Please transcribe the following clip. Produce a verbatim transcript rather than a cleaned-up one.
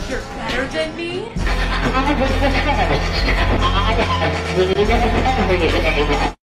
You're better than me? I was the first. I have seen everything.